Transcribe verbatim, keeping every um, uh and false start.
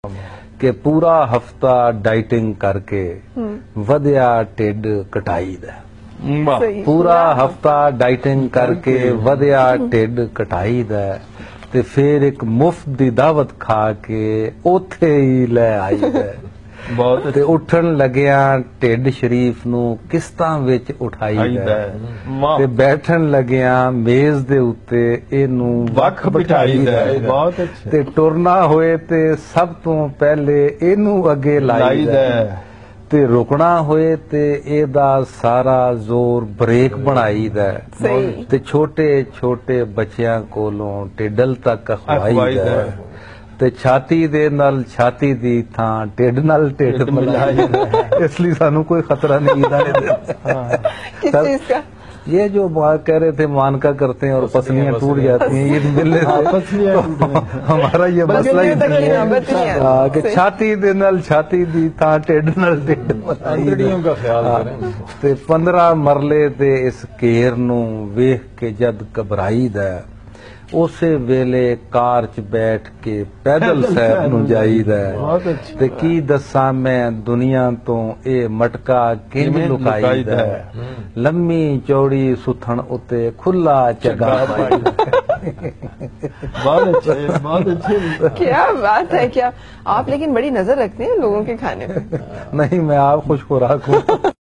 कि पूरा हफ्ता डाइटिंग करके वधिया ढिड घटाई दा। पूरा हफ्ता डाइटिंग करके वधिया ढिड घटाई दा ते फिर एक मुफ्त दी दावत खा के उथे ही लै आई दा। बहुत ते उठन लग्या ढिड शरीफ नू किस्तां विच उठाई दा ते बैठन लग्या मेज दे उत्ते इनू वख बिठाई दा। बहुत अच्छा ते टुरना होए ते सब तो पहले इनू अगे लाई दा ते रुकना होए ते एदा सारा जोर ब्रेक बनाई दा ते छोटे छोटे बच्चियां कोलों टिडल तक खवाई दा ते छाती दे नाल छाती दी थां टिड नाल टिड मिलाई दा। इसलिए सानू कोई खतरा नहीं था। किस चीज का? ये जो कह रहे थे मानका करते हैं और पसलियां टूट जाती हैं, ये मिलने से हमारा ये मसला ही नहीं है कि छाती दे नाल छाती दी थां टिड नाल टिड मिलाई दा। ते पंद्रह मरले दे इस घेर नू वेख के जद घबराई दा उसे वेले कार च बैठ के पैदल सैर नू जाईदा ते की दसा मैं दुनिया तो ए मटका किवें लुकाईदा। लम्मी चौड़ी सुथन उते खुला चगा बहुत अच्छे बहुत अच्छे। क्या बात है। क्या आप लेकिन बड़ी नजर रखते हैं लोगों के खाने पे। नहीं, मैं आप खुश खुराक हूँ।